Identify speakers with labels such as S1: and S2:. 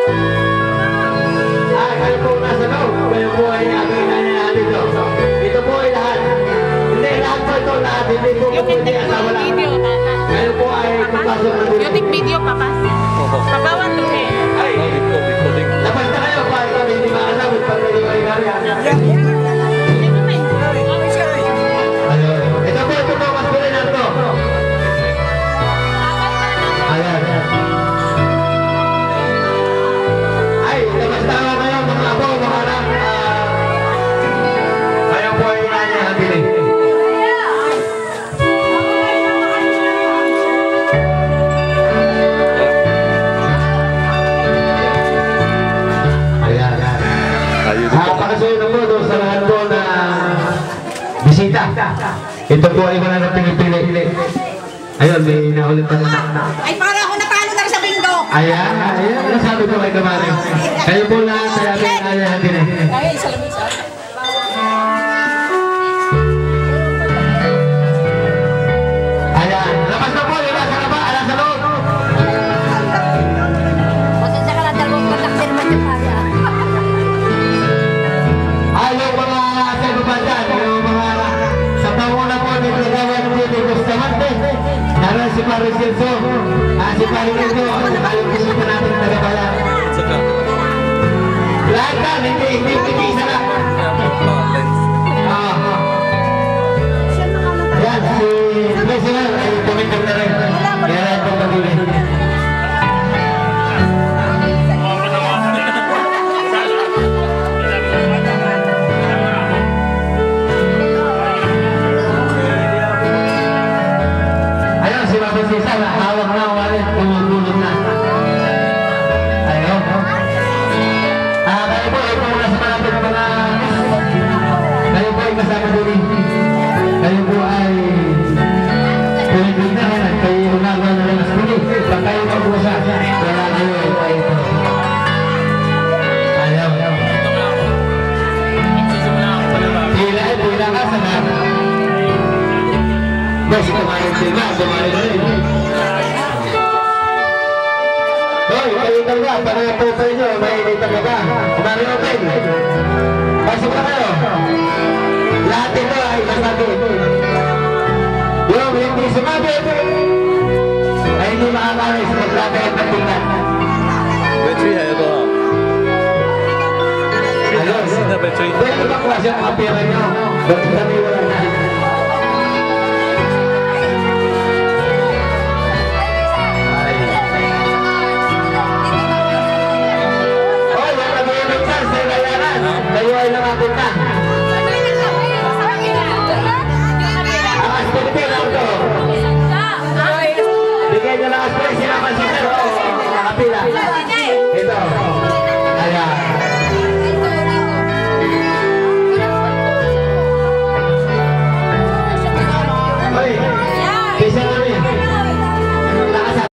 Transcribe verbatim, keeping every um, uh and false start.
S1: Ah, kayo po nasa loob. Kayo po ay aming nanay dito. Ito po ay lahat. Hindi, lahat po ito lahat. Hindi po po hindi asawa lang. Kayo po ay kupasok na dito.
S2: Youtube video, papa. Papawan to eh.
S1: Ay, labas na kayo. Para kami hindi makasabot pag hindi kayo garihan. Ito po, ito po, mas puli na ito. Ayan. Ay, labas tayo kayo, mga abo, mga anak. Kayo po ay nanay natin eh. Napakasuyo na po doon sa lahat po na bisita. Ito po ay wala na pinipili. Ayun, may naulit pa na.
S3: Ay, para ako natalo na rin sa bingo.
S1: Ayan, ayan. Ano sabi ko kay Kamari? Kayo po lahat sa aming kaya natin eh.
S3: Ay, salamat sa
S1: Ayan, labas na po, labas na ba? Alas sa loob.
S3: Pasensya ka na, dalawang patak din naman yung pari.
S1: Ayaw mga sa iba dyan, yung mga sa panguna po ni Kagawa ng Pito Bustamante. Naroon si Paris Silso, ah, si Paris Silso, ayaw pumunta natin na Tagabayan. Lahat ka, hindi, hindi, hindi, isa lang. Ah, yan, si President ay pumunta na rin. Kaya lang itong pag-uwi. Sisa na, hawak na, walit, tumutulog na. Ayaw. Ah, kayo po, ito muna sa malapit mga kayo po ay kasama din. Kayo po ay tuloy na rin at kayo unagawa na rin sa pili. Pag kayo mag-usa, wala kayo ay ito. Ayaw. Tila, tila ka sa lahat. Basta kumain sila, kumain rin. Hoy, kayo talaga, para po sa inyo, mainit talaga. Kumain open. Pasok na kayo. Lahat ito ay masabi. Yung hindi sumabi, ay hindi makakalis maglabi ang patingnan.
S4: Battery hai to.
S1: Ayun,
S4: sina battery.
S1: pwede ba klase ang mga pera nyo? Bakit kami wala na? Kayo ay nakapit na.